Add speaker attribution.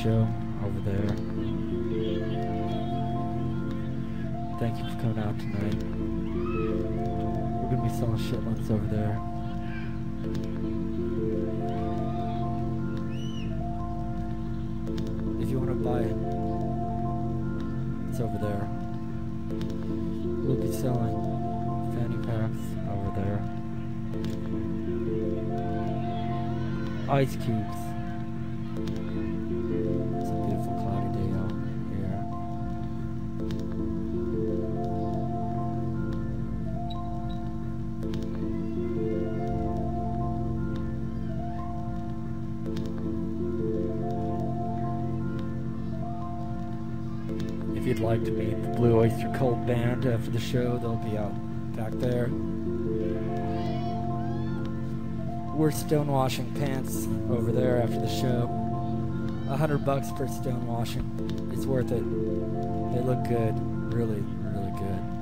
Speaker 1: show over there. Thank you for coming out tonight. We're gonna be selling shitlets over there. If you want to buy it, it's over there. We'll be selling fanny packs over there. Ice cubes. It's a beautiful cloudy day out here. If you'd like to meet the Blue Oyster Cult band after the show, they'll be out back there. We're stonewashing pants over there after the show. $100 per stonewashing. It's worth it. They look good. Really, really good.